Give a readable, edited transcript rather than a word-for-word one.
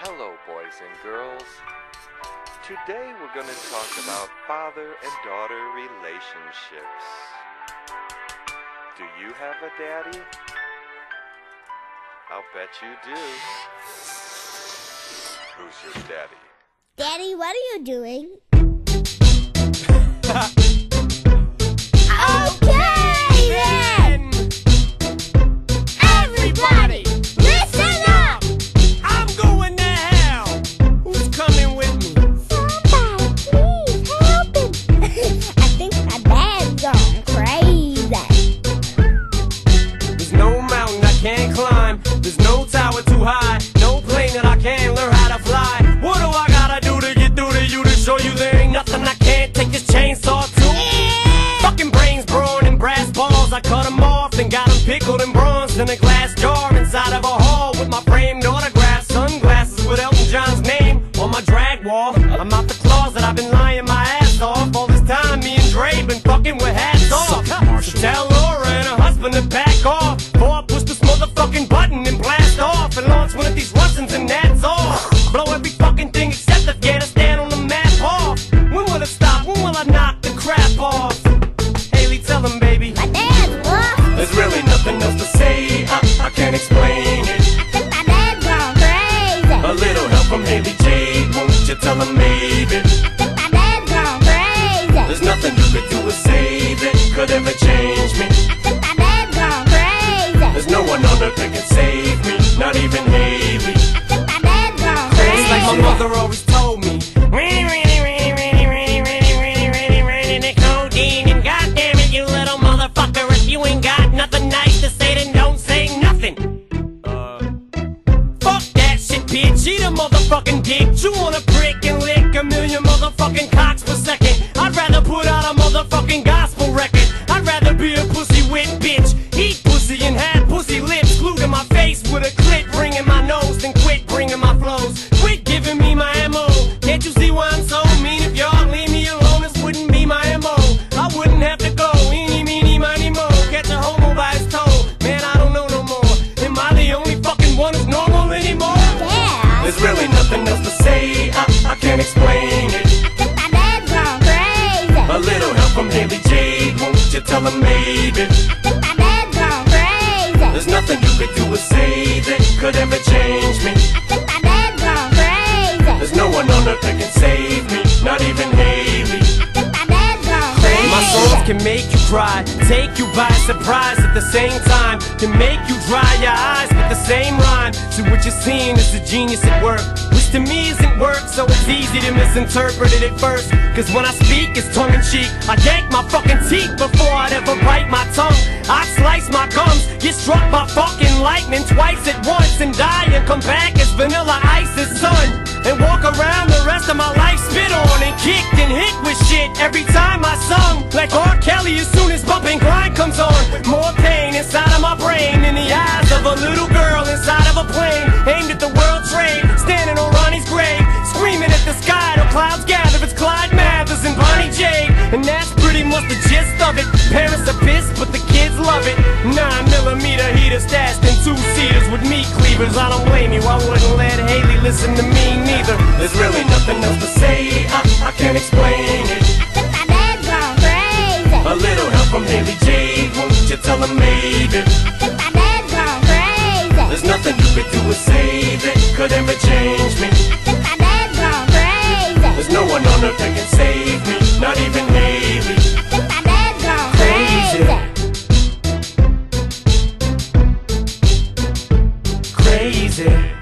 Hello, boys and girls. Today we're going to talk about father and daughter relationships. Do you have a daddy? I'll bet you do. Who's your daddy? Daddy, what are you doing? Okay then! Everybody, listen up! I'm going to hell! Who's coming with me? Somebody, please help him! I think my dad's gone crazy. There's no mountain I can't climb. There's no tower too high. No plane that I can't learn how to fly. What do I gotta do to get through to you to show you there ain't nothing I can't take this chainsaw to? Fucking brains, brawn, and brass balls. I cut them off and got them pickled and bronzed in a glass jar inside of a hall with my framed autograph. Sunglasses with Elton John's name on my drag wall. I'm out the closet, I've been lying my ass off. All this time me and Dre been fucking with hats off. So tell Laura and her husband to back off, before I push this motherfucking button and blast off and launch one of these Russians and that's all. Blow every fucking thing except Afghanistan on the map off. When will it stop? When will I knock the crap off? Hailey, tell them, baby. My dad's lost. There's really nothing else to say. I can't explain it. I think my dad's gone crazy. A little help from Hailey Jade, won't you tell them maybe? I think my dad's gone crazy. There's nothing you could do to save it, could ever change me. I think my dad's gone crazy. There's no one on earth that can save me, not even Hailey. I think my dad's gone crazy. It's like my mother always told me, the codeine, and goddamn it, you little motherfucker, if you ain't got nothing nice to say, then don't say nothing. Fuck that shit, bitch, eat a motherfucking dick. Chew on a prick and lick a million motherfucking cocks per second. I'd rather put out a motherfucking gospel record. I'd rather be a pussy wit bitch, eat pussy and have pussy lips glued to my face with a clit ring in my nose, then quit bringing my flows. Quit giving me my MO. Can't you see why I'm so mean? If y'all leave me alone, this wouldn't be my MO. I wouldn't have to go, eeny, meeny, miny, mo. Catch a homo by his toe. Man, I don't know no more. Am I the only fucking one who's normal anymore? Yeah. There's really nothing else to say. I can't explain it. I think my dad's gone crazy. A little help from Hailey Jade, won't you tell her maybe? I think my dad's gone crazy. There's nothing you could do to save it, could ever change me. I think my dad's gone crazy. There's no one on earth that can save me, not even Hailey. I think my dad's gone crazy. My songs can make you cry, take you by surprise at the same time, can make you dry your eyes with the same rhyme. So what you're seeing is a genius at work, which to me isn't work, so it's easy to misinterpret it at first. Cause when I speak, it's tongue-in-cheek. I yank my fucking teeth before I'd ever bite my tongue. I'd slice my gums, get struck by fucking lightning twice at once, and die and come back as Vanilla Ice's son, and walk around the rest of my life spit on and kicked and hit with shit every time I sung. Like R. Kelly as soon as bumping grind comes on. More pain inside of my brain than the eyes of a little girl inside of a plane, aimed at the World Trade, standing on Ronnie's grave, screaming at the sky till clouds gather. It's Clyde Mathers and Bonnie J, and that's pretty much the gist of it. Parents are pissed, but the kids love it. 9mm heater stashed in 2-seaters with meat cleavers. I don't blame you, I wouldn't let Hailey listen to me neither. There's really nothing else to say, I can't explain it. I think my dad's gone crazy. A little help from Hailey Jade, won't you tell her maybe? I think my dad's gone crazy. There's nothing you could do to save it, could ever change me. I think my dad's gone crazy. There's no one on earth that can save me, not even Hailey. I think my dad's gone crazy. Crazy.